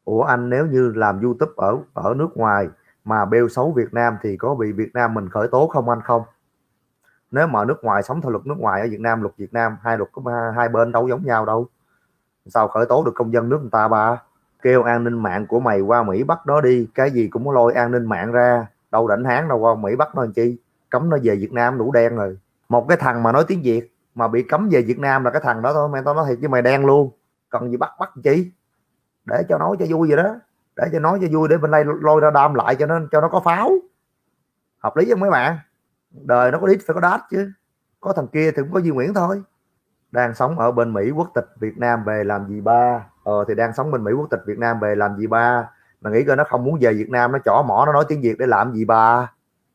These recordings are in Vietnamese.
Ủa anh, nếu như làm YouTube ở ở nước ngoài mà bêu xấu Việt Nam thì có bị Việt Nam mình khởi tố không anh? Không. Nếu mà ở nước ngoài sống theo luật nước ngoài, ở Việt Nam luật Việt Nam, hai luật có hai bên đâu giống nhau đâu, sao khởi tố được công dân nước người ta ba? Kêu an ninh mạng của mày qua Mỹ bắt nó đi, cái gì cũng lôi an ninh mạng ra, đâu rảnh háng đâu qua Mỹ bắt nó làm chi, cấm nó về Việt Nam đủ đen rồi. Một cái thằng mà nói tiếng Việt mà bị cấm về Việt Nam là cái thằng đó thôi, mày tao nói thiệt với mày, đen luôn. Cần gì bắt chi, để cho nói cho vui vậy đó, để cho nói cho vui, để bên đây lôi ra đam lại cho nó có pháo. Hợp lý không mấy bạn? Đời nó có đít phải có đát chứ, có thằng kia thì cũng có Duy Nguyễn thôi. Đang sống ở bên Mỹ, quốc tịch Việt Nam về làm gì ba? Thì đang sống bên Mỹ, quốc tịch Việt Nam về làm gì ba? Mà nghĩ coi nó không muốn về Việt Nam, nó chỏ mỏ nó nói tiếng Việt để làm gì ba?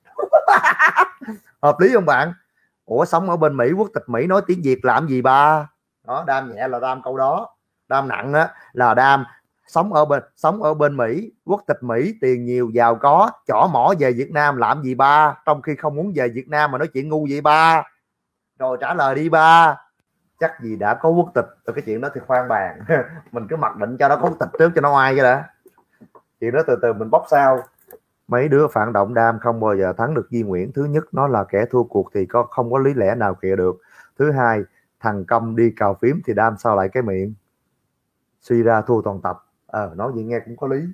Hợp lý không bạn? Ủa sống ở bên Mỹ, quốc tịch Mỹ nói tiếng Việt làm gì ba? Đó, đam nhẹ là đam câu đó, đam nặng á là đam sống ở bên Mỹ, quốc tịch Mỹ, tiền nhiều giàu có, chỏ mỏ về Việt Nam làm gì ba, trong khi không muốn về Việt Nam mà nói chuyện ngu vậy ba? Rồi trả lời đi ba. Chắc gì đã có quốc tịch rồi, cái chuyện đó thì khoan bàn. Mình cứ mặc định cho nó có quốc tịch trước cho nó oai cái đã, chuyện đó từ từ mình bóc sau. Mấy đứa phản động đam không bao giờ thắng được Duy Nguyễn. Thứ nhất, nó là kẻ thua cuộc thì không có lý lẽ nào kìa được. Thứ hai, thằng Công đi cào phím thì đam sao lại cái miệng, suy ra thua toàn tập. Nói gì nghe cũng có lý.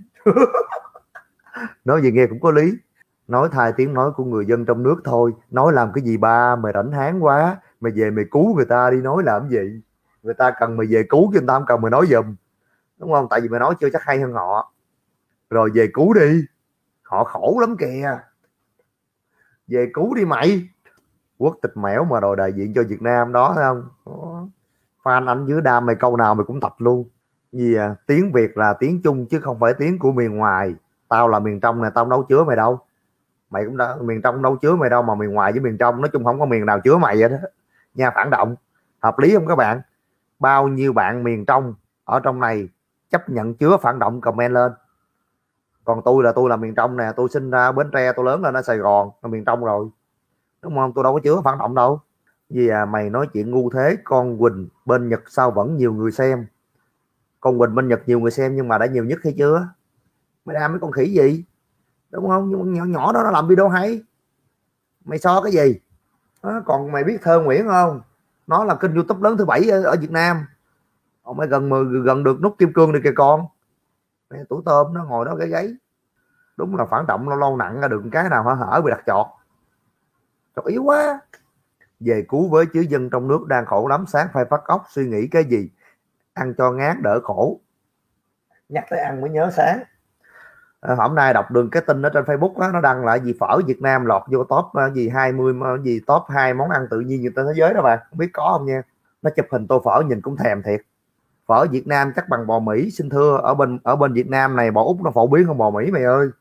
Nói gì nghe cũng có lý. Nói thay tiếng nói của người dân trong nước thôi, nói làm cái gì ba? Mày rảnh háng quá, mày về mày cứu người ta đi, nói làm gì? Người ta cần mày về cứu chứ người ta không cần mày nói giùm, đúng không? Tại vì mày nói chưa chắc hay hơn họ. Rồi về cứu đi, họ khổ lắm kìa, về cứu đi mày. Quốc tịch mẻo mà đòi đại diện cho Việt Nam đó, thấy không? Fan anh dưới đam mày câu nào mày cũng tập luôn. Gì tiếng Việt là tiếng chung chứ không phải tiếng của miền ngoài. Tao là miền trong này, tao đâu chứa mày đâu. Mày cũng đã miền trong đâu chứa mày đâu, mà miền ngoài với miền trong nói chung không có miền nào chứa mày vậy đó nha, phản động. Hợp lý không các bạn? Bao nhiêu bạn miền trong ở trong này chấp nhận chứa phản động comment lên. Còn tôi là miền trong nè, tôi sinh ra Bến Tre, tôi lớn lên ở Sài Gòn, là miền trong rồi, đúng không? Tôi đâu có chứa phản động đâu. Gì mày nói chuyện ngu thế? Con Quỳnh bên Nhật sao vẫn nhiều người xem? Con Quỳnh bên Nhật nhiều người xem nhưng mà đã nhiều nhất hay chưa? Mày đam mấy con khỉ gì, đúng không? Nhưng nhỏ nhỏ đó nó làm video hay, mày so cái gì đó? Còn mày biết Thơ Nguyễn không? Nó là kênh YouTube lớn thứ 7 ở Việt Nam. Mày gần được nút kim cương đi kìa con. Mày tủ tôm nó ngồi đó gáy. Đúng là phản động lâu lâu nặng ra được cái nào hở bị đặt chọt yếu quá. Về cứu với chứ dân trong nước đang khổ lắm, sáng phải phát óc suy nghĩ cái gì, ăn cho ngán đỡ khổ. Nhắc tới ăn mới nhớ sáng. Hôm nay đọc được cái tin ở trên Facebook đó, nó đăng lại gì phở Việt Nam lọt vô top gì 20 gì top 2 món ăn tự nhiên trên thế giới đó bạn, không biết có không nha. Nó chụp hình tô phở nhìn cũng thèm thiệt. Phở Việt Nam chắc bằng bò Mỹ, xin thưa. Ở bên Việt Nam này bò Úc nó phổ biến hơn bò Mỹ mày ơi.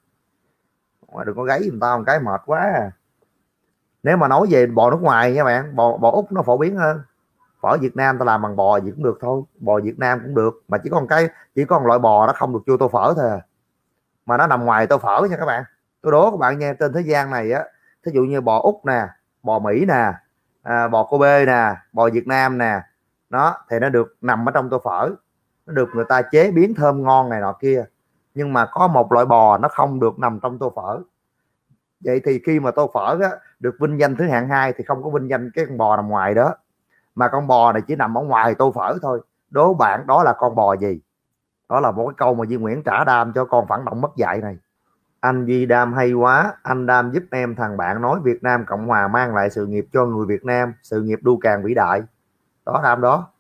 Đừng có gáy người ta một cái mệt quá à. Nếu mà nói về bò nước ngoài nha bạn, bò Úc nó phổ biến hơn. Phở Việt Nam ta làm bằng bò gì cũng được thôi, bò Việt Nam cũng được, mà chỉ có một loại bò nó không được vô tô phở thôi à. Mà nó nằm ngoài tô phở nha các bạn. Tôi đố các bạn nha, trên thế gian này á, thí dụ như bò Úc nè, bò Mỹ nè, bò Kobe nè, bò Việt Nam nè, nó thì nó được nằm ở trong tô phở, nó được người ta chế biến thơm ngon này nọ kia. Nhưng mà có một loại bò nó không được nằm trong tô phở. Vậy thì khi mà tô phở á, được vinh danh thứ hạng 2 thì không có vinh danh cái con bò nằm ngoài đó, mà con bò này chỉ nằm ở ngoài tô phở thôi. Đố bạn đó là con bò gì? Đó là một cái câu mà Duy Nguyễn trả đam cho con phản động mất dạy này. Anh Duy đam hay quá, anh đam giúp em thằng bạn nói Việt Nam Cộng Hòa mang lại sự nghiệp cho người Việt Nam, sự nghiệp đu càng vĩ đại. Đó đam đó.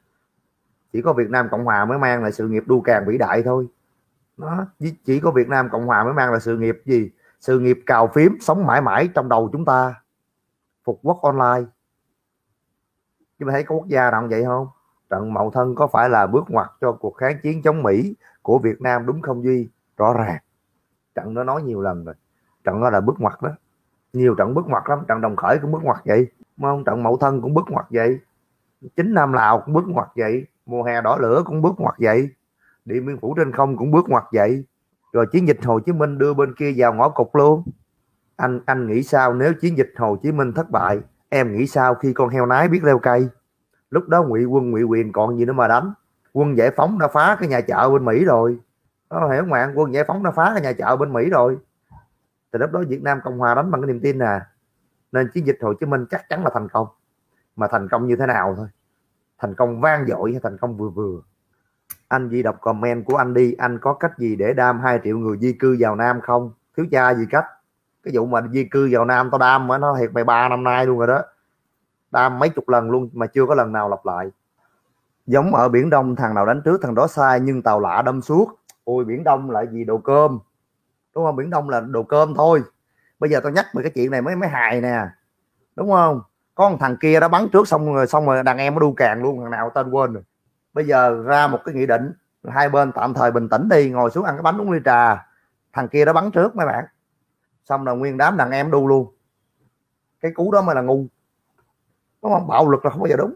Chỉ có Việt Nam Cộng Hòa mới mang lại sự nghiệp đu càng vĩ đại thôi. Đó, chỉ có Việt Nam Cộng Hòa mới mang lại sự nghiệp gì? Sự nghiệp cào phím sống mãi mãi trong đầu chúng ta. Phục quốc online. Chứ mày thấy có quốc gia nào vậy không? Trận Mậu Thân có phải là bước ngoặt cho cuộc kháng chiến chống Mỹ của Việt Nam đúng không Duy? Rõ ràng. Trận đó nói nhiều lần rồi. Trận đó là bước ngoặt đó. Nhiều trận bước ngoặt lắm. Trận Đồng Khởi cũng bước ngoặt vậy, đúng không? Trận Mậu Thân cũng bước ngoặt vậy. Chính Nam Lào cũng bước ngoặt vậy. Mùa hè đỏ lửa cũng bước ngoặt vậy. Điện Biên Phủ trên không cũng bước ngoặt vậy. Rồi chiến dịch Hồ Chí Minh đưa bên kia vào ngõ cụt luôn. Anh nghĩ sao nếu chiến dịch Hồ Chí Minh thất bại? Em nghĩ sao khi con heo nái biết leo cây? Lúc đó ngụy quân ngụy quyền còn gì nữa mà đánh. Quân giải phóng đã phá cái nhà chợ bên Mỹ rồi. Đó, hiểu không bạn? Quân giải phóng nó phá cái nhà chợ bên Mỹ rồi, từ lúc đó Việt Nam Cộng Hòa đánh bằng cái niềm tin nè, nên chiến dịch Hồ Chí Minh chắc chắn là thành công, mà thành công như thế nào thôi, thành công vang dội hay thành công vừa vừa. Anh Duy đọc comment của anh đi, anh có cách gì để đam 2 triệu người di cư vào Nam không? Thiếu cha gì cách, cái vụ mà di cư vào Nam tao đam mà nó thiệt mày 3 năm nay luôn rồi đó, đam mấy chục lần luôn mà chưa có lần nào lặp lại. Giống ở Biển Đông, thằng nào đánh trước thằng đó sai, nhưng tàu lạ đâm suốt. Ôi Biển Đông là gì, đồ cơm đúng không? Biển Đông là đồ cơm thôi. Bây giờ tao nhắc về cái chuyện này mới hài nè, đúng không? Có một thằng kia đã bắn trước xong rồi đàn em nó đu càng luôn, thằng nào tên quên rồi. Bây giờ ra một cái nghị định, hai bên tạm thời bình tĩnh đi, ngồi xuống ăn cái bánh uống ly trà. Thằng kia đã bắn trước mấy bạn, xong rồi nguyên đám đàn em đu luôn. Cái cú đó mới là ngu, đúng không? Bạo lực là không bao giờ đúng.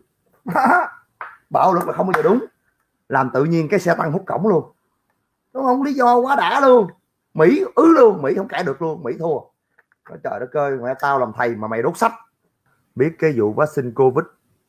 Bạo lực là không bao giờ đúng, làm tự nhiên cái xe tăng hút cổng luôn, đúng không? Lý do quá đã luôn. Mỹ luôn, Mỹ không cãi được luôn, Mỹ thua. Nói trời đất ơi, mẹ tao làm thầy mà mày đốt sách. Biết cái vụ vaccine Covid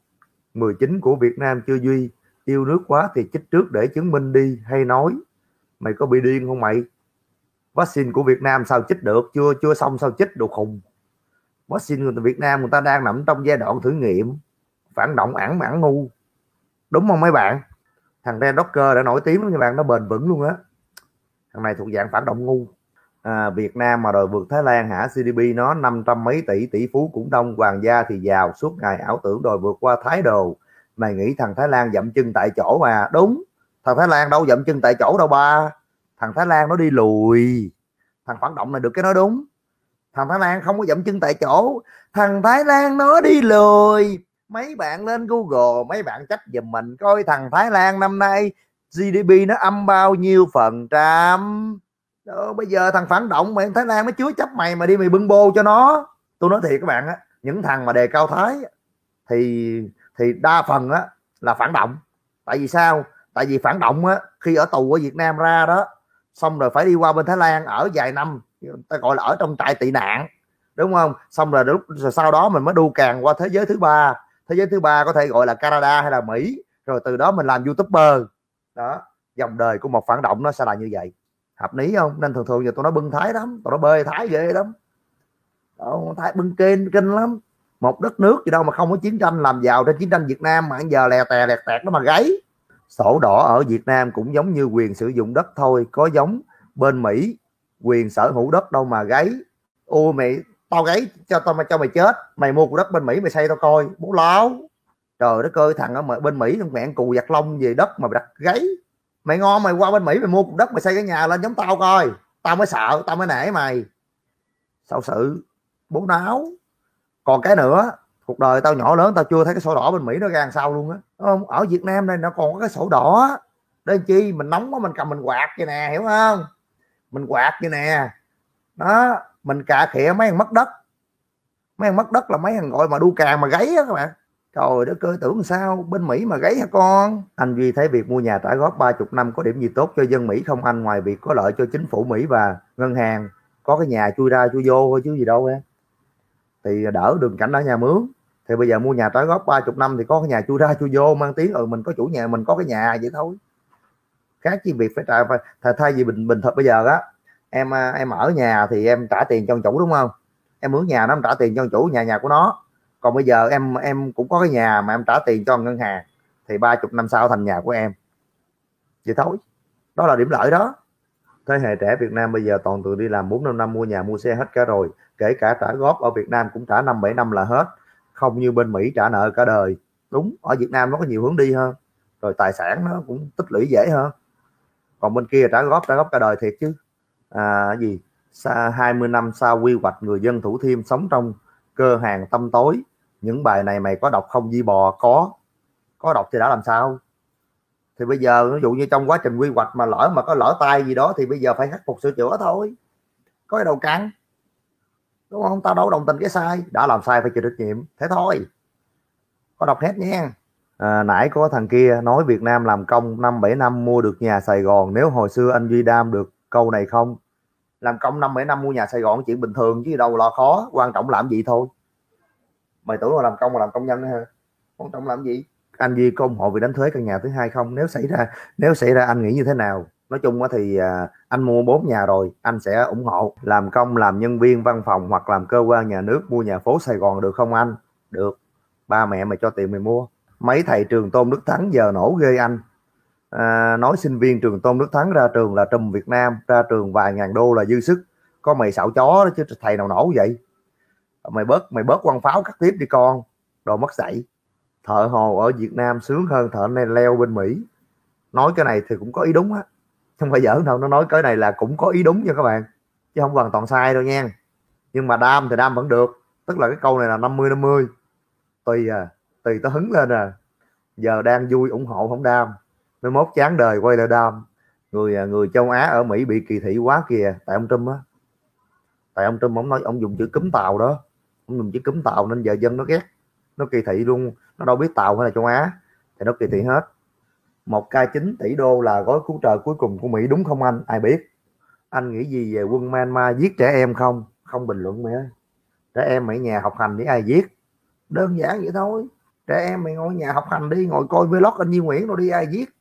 19 của Việt Nam chưa Duy? Yêu nước quá thì chích trước để chứng minh đi, hay nói mày có bị điên không mày? Vaccine của Việt Nam sao chích được, chưa xong sao chích, đồ khùng. Vaccine người Việt Nam người ta đang nằm trong giai đoạn thử nghiệm, phản động ẵn ngu, đúng không mấy bạn? Thằng Ren Docker đã nổi tiếng lắm các bạn, nó bền vững luôn á. Thằng này thuộc dạng phản động ngu. Việt Nam mà đòi vượt Thái Lan hả? GDP nó 500 mấy tỷ, tỷ phú cũng đông, hoàng gia thì giàu, suốt ngày ảo tưởng đòi vượt qua Thái đồ. Mày nghĩ thằng Thái Lan dậm chân tại chỗ mà? Đúng, thằng Thái Lan đâu dậm chân tại chỗ đâu ba. Thằng Thái Lan nó đi lùi. Thằng phản động này được cái nói đúng, thằng Thái Lan không có dậm chân tại chỗ, thằng Thái Lan nó đi lùi. Mấy bạn lên Google, mấy bạn check giùm mình coi thằng Thái Lan năm nay GDP nó âm bao nhiêu phần trăm. Đó, bây giờ thằng phản động mà Thái Lan nó chứa chấp mày mà đi mày bưng bô cho nó. Tôi nói thiệt các bạn á, những thằng mà đề cao Thái thì đa phần á là phản động. Tại vì sao? Tại vì phản động á, khi ở tù ở Việt Nam ra đó, xong rồi phải đi qua bên Thái Lan ở vài năm, ta gọi là ở trong trại tị nạn, đúng không? Xong rồi lúc sau đó mình mới đu càng qua thế giới thứ ba. Thế giới thứ ba có thể gọi là Canada hay là Mỹ, rồi từ đó mình làm YouTuber. Đó, dòng đời của một phản động nó sẽ là như vậy. Hợp lý không? Nên thường thường giờ tôi nói bưng Thái lắm, tôi nói bơi Thái ghê lắm. Đó, Thái bưng kinh lắm. Một đất nước gì đâu mà không có chiến tranh, làm giàu trên chiến tranh Việt Nam mà giờ lè tè lẹt tẹt nó mà gáy. Sổ đỏ ở Việt Nam cũng giống như quyền sử dụng đất thôi, có giống bên Mỹ quyền sở hữu đất đâu mà gáy. Ô mày, tao gáy cho mày chết, mày mua cục đất bên Mỹ mày xây tao coi, bố láo. Trời đất ơi, thằng ở bên Mỹ mẹ cù giặt lông về đất mà đặt gáy. Mày ngon mày qua bên Mỹ mày mua cục đất mày xây cái nhà lên giống tao coi, tao mới sợ, tao mới nể mày. Sao sự bố náo. Còn cái nữa, cuộc đời tao nhỏ lớn tao chưa thấy cái sổ đỏ bên Mỹ nó ra làm sao luôn á. Không, ở Việt Nam này nó còn có cái sổ đỏ. Đến chi mình nóng quá mình cầm mình quạt vậy nè, hiểu không? Mình quạt vậy nè. Đó, mình cà khịa mấy thằng mất đất. Mấy thằng mất đất là mấy thằng gọi mà đu càng mà gáy á các bạn. Trời đất ơi, tưởng sao bên Mỹ mà gáy hả con? Anh Duy thấy việc mua nhà trả góp 30 năm có điểm gì tốt cho dân Mỹ không anh, ngoài việc có lợi cho chính phủ Mỹ và ngân hàng? Có cái nhà chui ra chui vô thôi chứ gì đâu em. Thì đỡ đường cảnh ở nhà mướn. Thì bây giờ mua nhà trả góp 30 năm thì có cái nhà chui ra chui vô, mang tiếng mình có chủ nhà, mình có cái nhà vậy thôi. Khác chi việc phải trả. Thay vì bình thường bây giờ á, em ở nhà thì em trả tiền cho chủ, đúng không? Em mướn nhà nó em trả tiền cho chủ, nhà của nó. Còn bây giờ em cũng có cái nhà mà em trả tiền cho ngân hàng, thì 30 năm sau thành nhà của em vậy thôi. Đó là điểm lợi đó. Thế hệ trẻ Việt Nam bây giờ toàn tự đi làm 4-5 năm mua nhà mua xe hết cả rồi, kể cả trả góp ở Việt Nam cũng trả 5-7 năm là hết, không như bên Mỹ trả nợ cả đời. Đúng, ở Việt Nam nó có nhiều hướng đi hơn, rồi tài sản nó cũng tích lũy dễ hơn. Còn bên kia trả góp cả đời thiệt chứ. Gì 20 năm sau quy hoạch người dân Thủ Thiêm sống trong cơ hàng tăm tối. Những bài này mày có đọc không Di Bò? Có đọc thì đã làm sao. Thì bây giờ ví dụ như trong quá trình quy hoạch mà có lỡ tay gì đó thì bây giờ phải khắc phục sửa chữa thôi, có cái đầu căng, đúng không? Tao đâu đồng tình cái sai, đã làm sai phải chịu trách nhiệm, thế thôi. Có đọc hết nha. Nãy có thằng kia nói Việt Nam làm công 5-7 năm mua được nhà Sài Gòn, nếu hồi xưa anh Duy Đam được câu này không? Làm công 5-7 năm mua nhà Sài Gòn chuyện bình thường chứ đâu là khó, quan trọng làm gì thôi. Mày tưởng là làm công mà làm công nhân hả? Quan trọng làm gì? Anh Duy có ủng hộ việc đánh thuế căn nhà thứ hai không? Nếu xảy ra anh nghĩ như thế nào? Nói chung thì anh mua 4 nhà rồi, anh sẽ ủng hộ làm công, làm nhân viên văn phòng hoặc làm cơ quan nhà nước, mua nhà phố Sài Gòn được không anh? Được, ba mẹ mày cho tiền mày mua. Mấy thầy trường Tôn Đức Thắng giờ nổ ghê anh. Nói sinh viên trường Tôn Đức Thắng ra trường là trùm Việt Nam, ra trường vài ngàn đô là dư sức. Có mày xạo chó đó chứ thầy nào nổ vậy. Mày bớt quăng pháo cắt tiếp đi con, đồ mất dạy. Thợ hồ ở Việt Nam sướng hơn thợ leo bên Mỹ. Nói cái này thì cũng có ý đúng á, không phải giỡn đâu, nó nói cái này là cũng có ý đúng nha các bạn, chứ không hoàn toàn sai đâu nha. Nhưng mà đam thì đam vẫn được, tức là cái câu này là 50-50, tùy tùy tới hứng lên giờ đang vui ủng hộ không đam, mai mốt chán đời quay lại đam. Người châu Á ở Mỹ bị kỳ thị quá kìa, tại ông Trump á, tại ông Trump ông nói ông dùng chữ cúm Tàu đó, ông dùng chữ cúm Tàu nên giờ dân nó ghét, nó kỳ thị luôn, nó đâu biết Tàu hay là châu Á thì nó kỳ thị hết. 1,9 tỷ đô là gói cứu trợ cuối cùng của Mỹ đúng không anh? Ai biết. Anh nghĩ gì về quân Myanmar giết trẻ em không? Không bình luận mày ơi. Trẻ em mày nhà học hành để ai giết? Đơn giản vậy thôi. Trẻ em mày ngồi nhà học hành đi, ngồi coi vlog anh Duy Nguyễn rồi đi, ai giết?